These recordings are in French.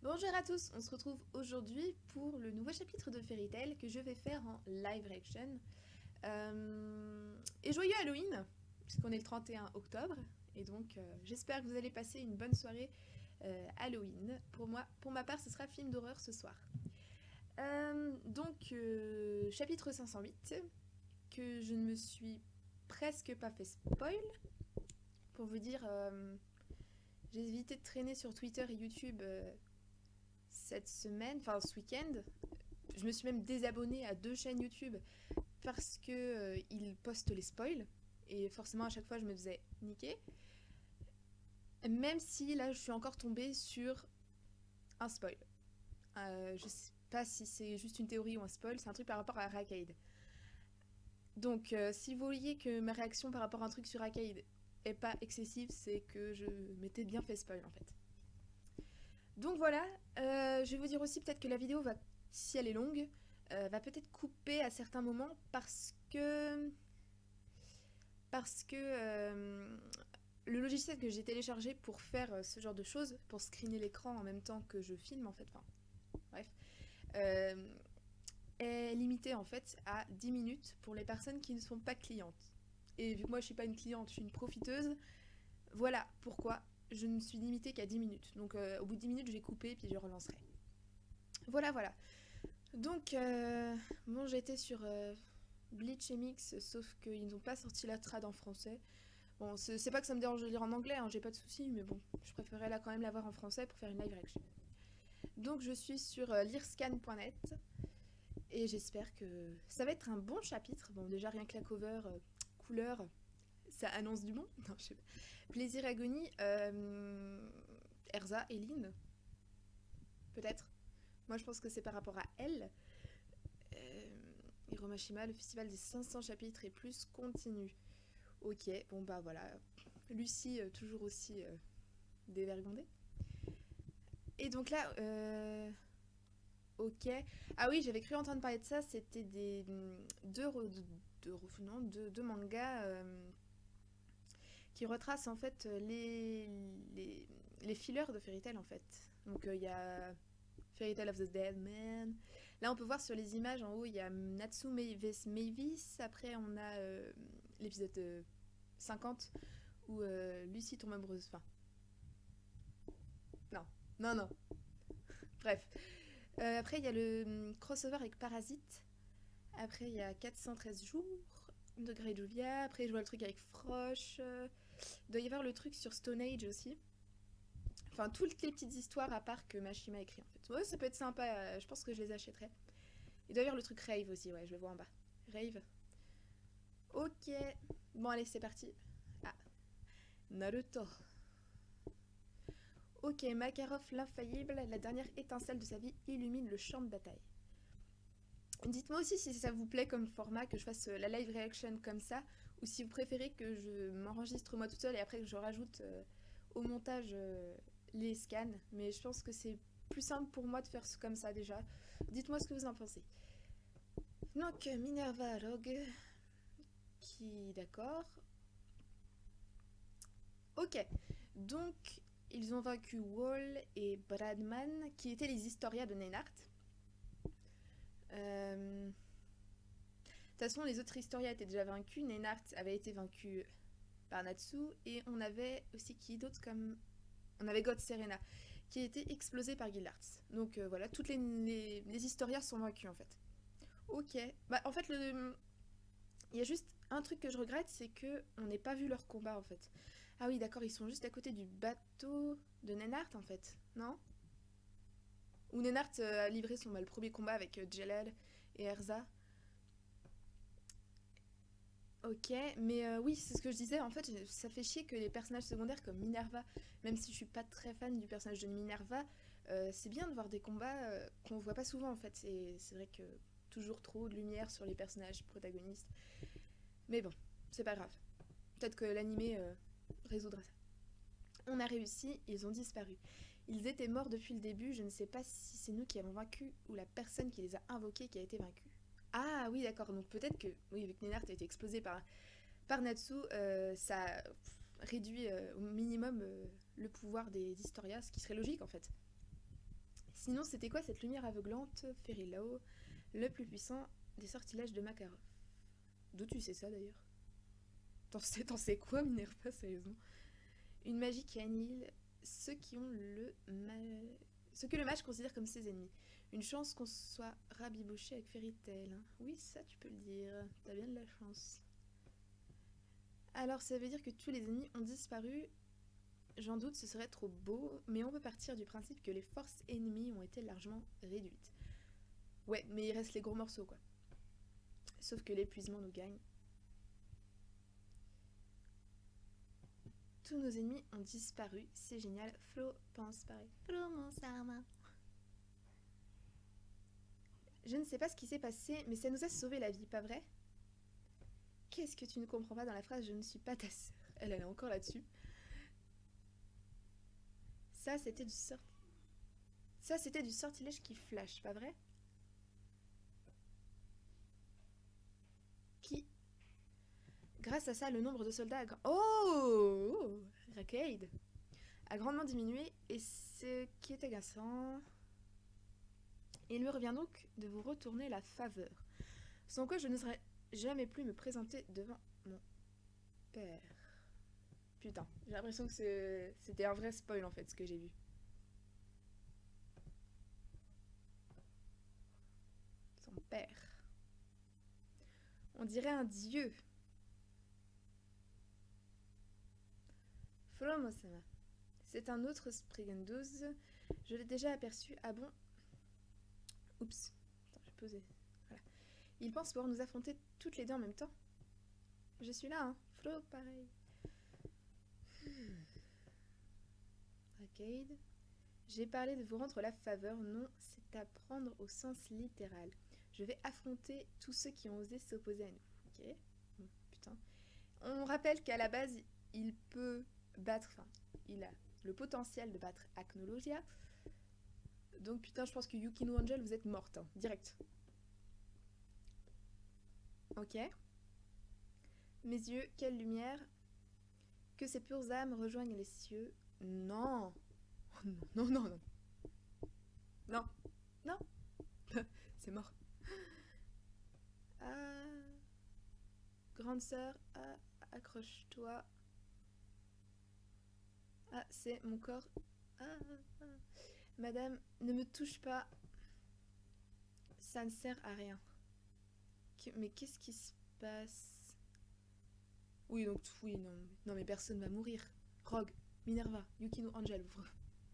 Bonjour à tous, on se retrouve aujourd'hui pour le nouveau chapitre de Fairy Tail que je vais faire en live reaction. Et joyeux Halloween, puisqu'on est le 31 octobre, et donc j'espère que vous allez passer une bonne soirée Halloween. Pour ma part, ce sera film d'horreur ce soir. Chapitre 508, que je ne me suis presque pas fait spoil. Pour vous dire, j'ai évité de traîner sur Twitter et YouTube cette semaine, enfin ce week-end. Je me suis même désabonnée à 2 chaînes YouTube parce que ils postent les spoils. Et forcément, à chaque fois, je me faisais niquer. Même si là, je suis encore tombée sur un spoil. Je sais pas si c'est juste une théorie ou un spoil, c'est un truc par rapport à Arcade. Donc, si vous voyez que ma réaction par rapport à un truc sur Arcade est pas excessive, c'est que je m'étais bien fait spoil en fait. Donc voilà, je vais vous dire aussi peut-être que la vidéo va, si elle est longue, va peut-être couper à certains moments parce que le logiciel que j'ai téléchargé pour faire ce genre de choses, pour screener l'écran en même temps que je filme en fait, enfin bref, euh, est limité en fait à 10 minutes pour les personnes qui ne sont pas clientes. Et vu que moi je suis pas une cliente, je suis une profiteuse, voilà pourquoi je ne suis limitée qu'à 10 minutes. Donc au bout de 10 minutes je vais couper puis je relancerai. Voilà voilà. Donc bon, j'étais sur Bleach MX, sauf qu'ils n'ont pas sorti la trad en français. Bon, c'est pas que ça me dérange de lire en anglais, hein, j'ai pas de soucis, mais bon, je préférais là quand même l'avoir en français pour faire une live reaction. Donc je suis sur learscan.net et j'espère que ça va être un bon chapitre. Bon, déjà rien que la cover, couleur, ça annonce du bon. Non, je sais pas. Plaisir Agonie, Erza, Eline, peut-être. Moi je pense que c'est par rapport à elle. Hiromashima, le festival des 500 chapitres et plus continue. Ok, bon bah voilà. Lucie, toujours aussi dévergondée. Et donc là, ok. Ah oui, j'avais cru entendre parler de ça, c'était des deux mangas qui retracent en fait les fillers de Fairy Tail en fait. Donc il y a Fairy Tail of the Dead Man. Là on peut voir sur les images en haut, il y a Natsu Mavis, après on a l'épisode 50 où Lucie tombe amoureuse. Enfin, non, non, non. Bref. Après, il y a le crossover avec Parasite. Après, il y a 413 jours de Grey Juvia. Après, je vois le truc avec Frosh. Il doit y avoir le truc sur Stone Age aussi. Enfin, toutes les petites histoires à part que Mashima écrit en fait. Ouais, ça peut être sympa. Je pense que je les achèterai. Il doit y avoir le truc Rave aussi. Ouais, je le vois en bas. Rave. Ok. Bon, allez, c'est parti. Ah, Naruto. Ok, Makarov l'infaillible, la dernière étincelle de sa vie illumine le champ de bataille. Dites-moi aussi si ça vous plaît comme format, que je fasse la live reaction comme ça, ou si vous préférez que je m'enregistre moi toute seule et après que je rajoute au montage les scans. Mais je pense que c'est plus simple pour moi de faire comme ça déjà. Dites-moi ce que vous en pensez. Donc Minerva Rogue, qui d'accord. Ok, donc ils ont vaincu Wall et Bradman, qui étaient les Historias de Neinart. De toute façon, les autres Historias étaient déjà vaincus. Neinart avait été vaincu par Natsu, et on avait aussi qui d'autre comme... On avait God Serena, qui a été explosé par Guildarts. Donc voilà, toutes les Historias sont vaincus en fait. Ok, bah en fait, il y a juste un truc que je regrette, c'est que on n'ait pas vu leur combat en fait. Ah oui, d'accord, ils sont juste à côté du bateau de Neinart en fait, non? Où Neinart a livré le premier combat avec Jalal et Erza. Ok, mais oui, c'est ce que je disais, en fait, ça fait chier que les personnages secondaires comme Minerva, même si je suis pas très fan du personnage de Minerva, c'est bien de voir des combats qu'on voit pas souvent en fait. C'est vrai que toujours trop de lumière sur les personnages protagonistes. Mais bon, c'est pas grave. Peut-être que l'animé résoudra ça. On a réussi, ils ont disparu. Ils étaient morts depuis le début, je ne sais pas si c'est nous qui avons vaincu ou la personne qui les a invoqués qui a été vaincue. Ah oui, d'accord, donc peut-être que, oui, vu que Neinart a été explosé par Natsu, ça réduit au minimum le pouvoir des Historias, ce qui serait logique en fait. Sinon, c'était quoi cette lumière aveuglante? Ferilao, le plus puissant des sortilèges de Makarov. D'où tu sais ça d'ailleurs? T'en sais quoi, Minerva, sérieusement? Une magie qui annihile ceux qui ont ce que le mage considère comme ses ennemis. Une chance qu'on soit rabiboché avec Fairy Tail. Hein. Oui, ça tu peux le dire. T'as bien de la chance. Alors ça veut dire que tous les ennemis ont disparu. J'en doute, ce serait trop beau, mais on peut partir du principe que les forces ennemies ont été largement réduites. Ouais, mais il reste les gros morceaux, quoi. Sauf que l'épuisement nous gagne. Tous nos ennemis ont disparu, c'est génial. Flo pense pareil. Flo, mon sama. Je ne sais pas ce qui s'est passé, mais ça nous a sauvé la vie, pas vrai? Qu'est-ce que tu ne comprends pas dans la phrase « Je ne suis pas ta sœur » Elle est encore là-dessus. Ça, c'était du sortilège qui flash, pas vrai? Qui? Grâce à ça, le nombre de soldats Oh Rakaid a grandement diminué, et ce qui est agaçant... Il me revient donc de vous retourner la faveur. Sans quoi je ne serais jamais plus me présenter devant mon père. Putain, j'ai l'impression que c'était un vrai spoil en fait, ce que j'ai vu. Son père. On dirait un dieu. Follow-moi-sama. C'est un autre Spriggan 12. Je l'ai déjà aperçu. Ah bon? Oups. Attends, je vais poser. Voilà. Il pense pouvoir nous affronter toutes les deux en même temps. Je suis là, hein. Flo, pareil. Arcade. J'ai parlé de vous rendre la faveur. Non, c'est à prendre au sens littéral. Je vais affronter tous ceux qui ont osé s'opposer à nous. Ok. Bon, putain. On rappelle qu'à la base, il peut battre... Enfin, il a le potentiel de battre Acnologia. Donc putain, je pense que Yukino Angel, vous êtes morte, hein, direct. Ok. Mes yeux, quelle lumière. Que ces pures âmes rejoignent les cieux. Non. Oh non, non, non, non. Non. Non. C'est mort. Ah. Grande sœur, ah, accroche-toi. Ah, c'est mon corps. Ah, ah. Madame, ne me touche pas. Ça ne sert à rien. Mais qu'est-ce qui se passe? Oui, donc, oui, non, non, mais personne va mourir. Rogue, Minerva, Yukino Angel, ouvre.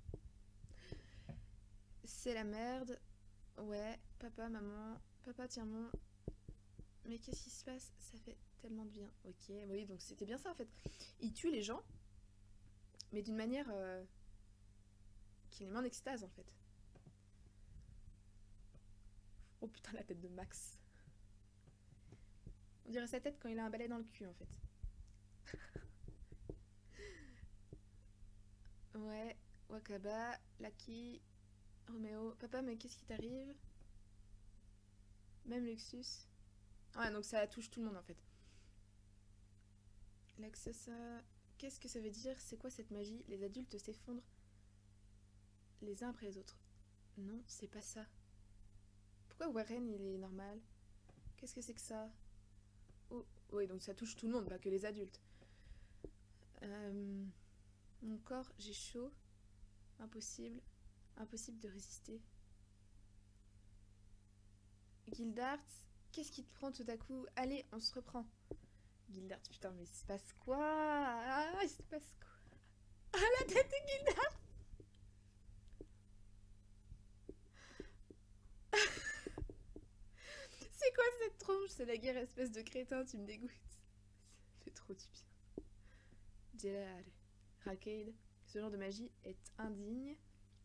C'est la merde. Ouais, papa, maman. Papa, tiens mon. Mais qu'est-ce qui se passe? Ça fait tellement de bien. Ok, oui, donc c'était bien ça en fait. Il tue les gens, mais d'une manière qui les met en extase en fait. Oh putain, la tête de Max. On dirait sa tête quand il a un balai dans le cul en fait. Ouais, Wakaba, Lucky, Roméo. Papa, mais qu'est-ce qui t'arrive? Même Luxus. Ouais, donc ça touche tout le monde en fait. L'accessa. Qu'est-ce que ça veut dire? C'est quoi cette magie? Les adultes s'effondrent les uns après les autres. Non, c'est pas ça. Pourquoi Warren il est normal? Qu'est-ce que c'est que ça? Oh, oui, donc ça touche tout le monde, pas que les adultes. Mon corps, j'ai chaud. Impossible. Impossible de résister. Gildart, qu'est-ce qui te prend tout à coup? Allez, on se reprend. Gildart, putain, mais il se passe quoi? Ah, il se passe quoi? Ah, la tête de Gildart! C'est quoi cette tronche? C'est la guerre, espèce de crétin, tu me dégoûtes. Ça fait trop du bien. Gelad, Rakaid, ce genre de magie est indigne.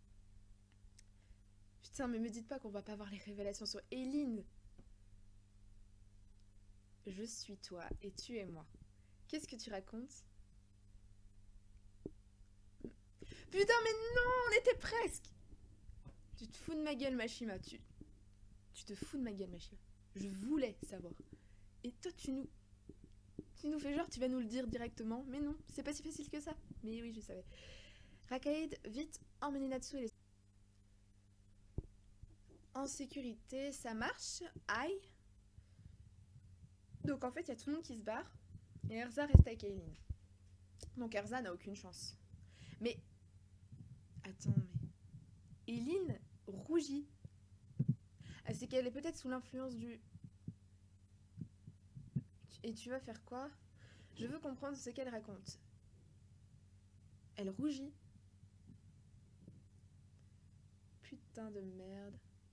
Putain, mais me dites pas qu'on va pas voir les révélations sur Eileen. Je suis toi et tu es moi. Qu'est-ce que tu racontes? Putain, mais non, on était presque. Tu te fous de ma gueule, Mashima. Tu te fous de ma gueule, Mashima. Je voulais savoir. Et toi, tu nous fais genre, tu vas nous le dire directement. Mais non, c'est pas si facile que ça. Mais oui, je savais. Rakaid, vite, emmenez Natsu et les... en sécurité, ça marche. Aïe. Donc en fait, il y a tout le monde qui se barre. Et Erza reste avec Aileen. Donc Erza n'a aucune chance. Mais... Attends, mais... Aileen rougit. Ah, c'est qu'elle est peut-être sous l'influence du... Et tu vas faire quoi? Je veux comprendre ce qu'elle raconte. Elle rougit. Putain de merde.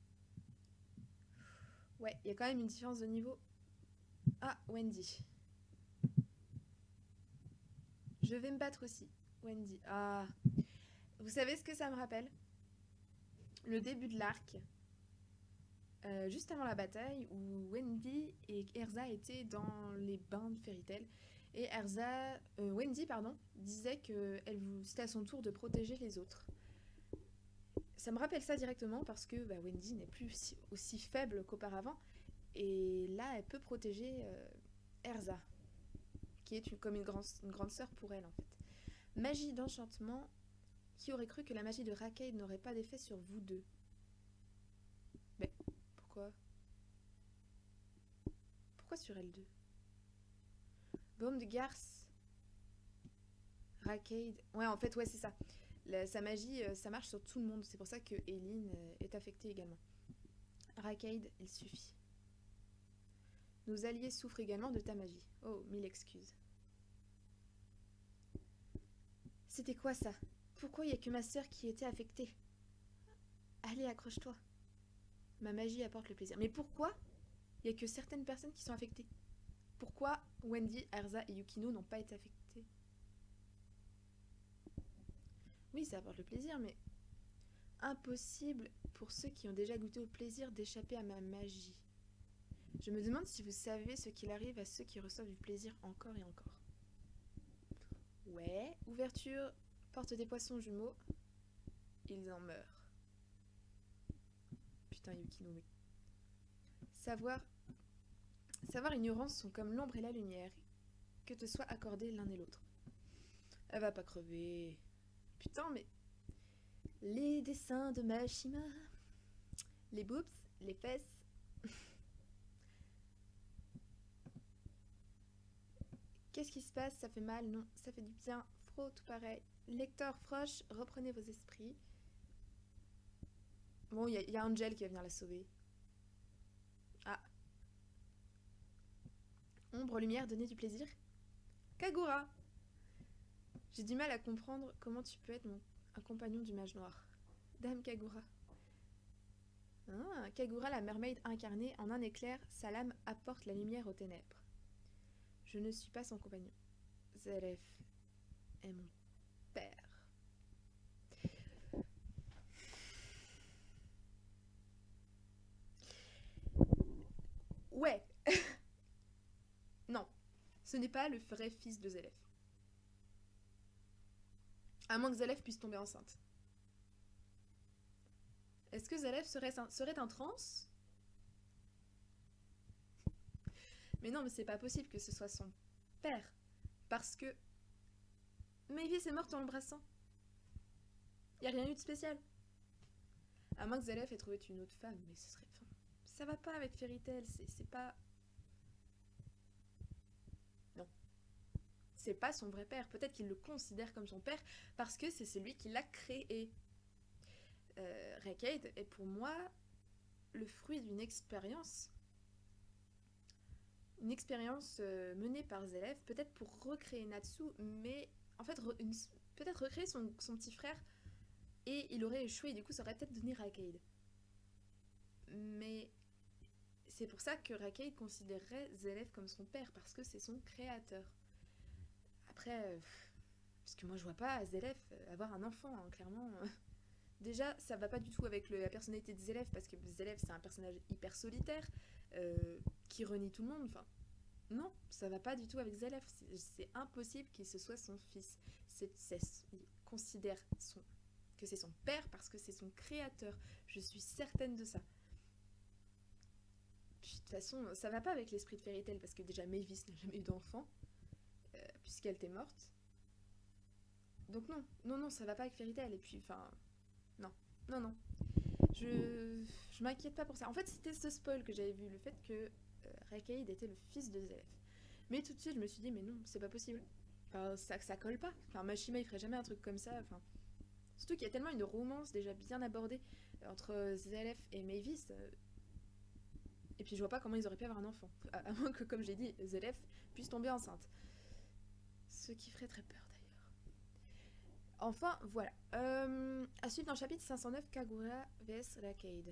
Ouais, il y a quand même une différence de niveau. Ah, Wendy. Je vais me battre aussi. Wendy. Ah. Vous savez ce que ça me rappelle? Le début de l'arc. Juste avant la bataille, où Wendy et Erza étaient dans les bains de Fairy Tail. Et Wendy, disait que c'était à son tour de protéger les autres. Ça me rappelle ça directement parce que Wendy n'est plus aussi faible qu'auparavant. Et là, elle peut protéger Erza, qui est comme une grande sœur pour elle, en fait. Magie d'enchantement. Qui aurait cru que la magie de Raquel n'aurait pas d'effet sur vous deux? Mais pourquoi? Pourquoi sur elle deux? Baume de garce. Raquel. Ouais, en fait, ouais, c'est ça. Sa magie, ça marche sur tout le monde. C'est pour ça que Aileen est affectée également. Raquel, il suffit. Nos alliés souffrent également de ta magie. Oh, mille excuses. C'était quoi ça? Pourquoi il n'y a que ma sœur qui était affectée? Allez, accroche-toi. Ma magie apporte le plaisir. Mais pourquoi il n'y a que certaines personnes qui sont affectées? Pourquoi Wendy, Erza et Yukino n'ont pas été affectés? Oui, ça apporte le plaisir, mais... Impossible pour ceux qui ont déjà goûté au plaisir d'échapper à ma magie. Je me demande si vous savez ce qu'il arrive à ceux qui reçoivent du plaisir encore et encore. Ouais, ouverture, porte des poissons jumeaux, ils en meurent. Putain, Yukino, mais... Savoir ignorance sont comme l'ombre et la lumière, que te soit accordé l'un et l'autre. Elle va pas crever. Putain, mais... Les dessins de Mashima, les boobs, les fesses... Qu'est-ce qui se passe? Ça fait mal? Non, ça fait du bien. Fro, tout pareil. Lecteur, Froche, reprenez vos esprits. Bon, il y a Angel qui va venir la sauver. Ah. Ombre, lumière, donner du plaisir. Kagura. J'ai du mal à comprendre comment tu peux être un compagnon du mage noir. Dame Kagura. Ah, Kagura, la mermaid incarnée en un éclair, sa lame apporte la lumière aux ténèbres. Je ne suis pas son compagnon. Zelef est mon père. Ouais. Non, ce n'est pas le vrai fils de Zelef. À moins que Zelef puisse tomber enceinte. Est-ce que Zelef serait un trans? Mais non, mais c'est pas possible que ce soit son père. Parce que Mavis est morte en l'embrassant. Y a rien eu de spécial. À moins que Zelef ait trouvé une autre femme, mais ce serait... Enfin, ça va pas avec Fairy Tail, c'est pas... Non. C'est pas son vrai père. Peut-être qu'il le considère comme son père parce que c'est celui qui l'a créé. Raquel est pour moi le fruit d'une expérience. Une expérience menée par Zelef, peut-être pour recréer Natsu, mais en fait, peut-être recréer son petit frère, et il aurait échoué, et du coup, ça aurait peut-être donné Raquel. Mais c'est pour ça que Raquel considérerait Zelef comme son père, parce que c'est son créateur. Après, parce que moi, je vois pas Zelef avoir un enfant, hein, clairement. Déjà, ça va pas du tout avec la personnalité de Zelef, parce que Zelef, c'est un personnage hyper solitaire, qui renie tout le monde, enfin... Non, ça va pas du tout avec Zelef, c'est impossible qu'il se soit son fils. Il considère que c'est son père parce que c'est son créateur, je suis certaine de ça. Puis, de toute façon, ça va pas avec l'esprit de Fairy Tail, parce que déjà Mavis n'a jamais eu d'enfant, puisqu'elle était morte. Donc non, ça va pas avec Fairy Tail, et puis, enfin... Non. Je je m'inquiète pas pour ça. En fait, c'était ce spoil que j'avais vu, le fait que Rakaid était le fils de Zelef. Mais tout de suite, je me suis dit, mais non, c'est pas possible. Enfin, ça colle pas. Enfin, Mashima, il ferait jamais un truc comme ça. Enfin, surtout qu'il y a tellement une romance déjà bien abordée entre Zelef et Mavis. Et puis je vois pas comment ils auraient pu avoir un enfant. À moins que, comme j'ai dit, Zelef puisse tomber enceinte. Ce qui ferait très peur d'ailleurs. Enfin, voilà. À suivre dans le chapitre 509, Kagura vs Rakaid.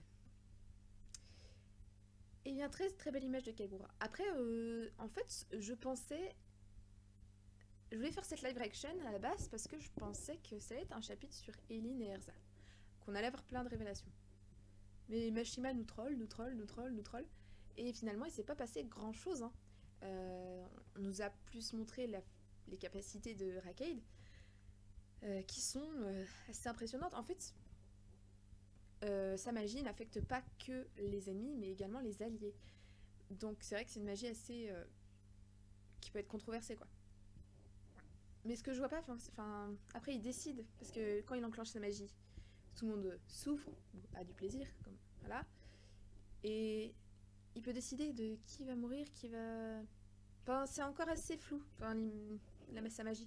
Et bien, très très belle image de Kagura. Après, en fait, je pensais... Je voulais faire cette live action à la base parce que je pensais que ça allait être un chapitre sur Eileen et Erza. Qu'on allait avoir plein de révélations. Mais Mashima nous troll. Et finalement, il s'est pas passé grand chose. Hein. On nous a plus montré les capacités de Rakaid qui sont assez impressionnantes. En fait, sa magie n'affecte pas que les ennemis, mais également les alliés. Donc c'est vrai que c'est une magie assez... qui peut être controversée, quoi. Mais ce que je vois pas, après il décide, parce que quand il enclenche sa magie, tout le monde souffre, a du plaisir, comme voilà. Et il peut décider de qui va mourir, qui va... Enfin, c'est encore assez flou, sa magie.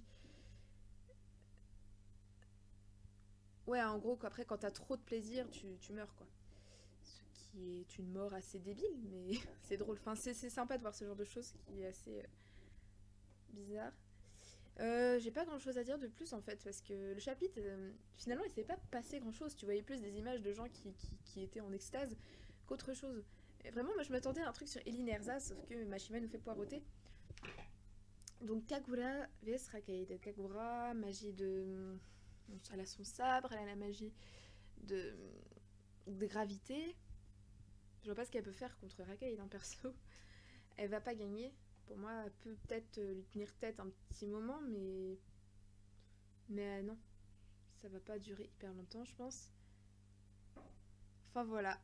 Ouais, en gros, après, quand t'as trop de plaisir, tu meurs, quoi. Ce qui est une mort assez débile, mais c'est drôle. Enfin, c'est sympa de voir ce genre de choses qui est assez bizarre. J'ai pas grand chose à dire de plus en fait, parce que le chapitre, finalement, il s'est pas passé grand chose. Tu voyais plus des images de gens qui étaient en extase qu'autre chose. Et vraiment, moi je m'attendais à un truc sur Eileen Erza, sauf que Mashima nous fait poireauter. Donc Kagura vs Rakaid. Kagura, magie de. Elle a son sabre, elle a la magie de gravité. Je vois pas ce qu'elle peut faire contre Rakaid, hein, perso. Elle va pas gagner. Pour moi, elle peut peut-être lui tenir tête un petit moment, mais... non. Ça va pas durer hyper longtemps, je pense. Enfin, voilà.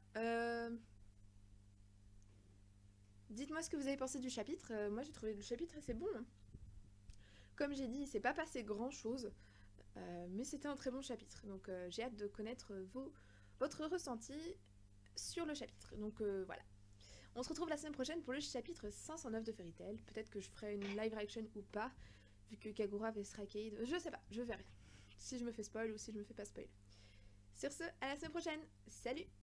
Dites-moi ce que vous avez pensé du chapitre. Moi, j'ai trouvé le chapitre assez bon. Hein. Comme j'ai dit, il s'est pas passé grand-chose. Mais c'était un très bon chapitre. Donc, j'ai hâte de connaître votre ressenti sur le chapitre. Donc, voilà. On se retrouve la semaine prochaine pour le chapitre 509 de Fairy Tail. Peut-être que je ferai une live reaction ou pas, vu que Kagura vs Rakaid. Je sais pas, je verrai. Si je me fais spoil ou si je me fais pas spoil. Sur ce, à la semaine prochaine. Salut!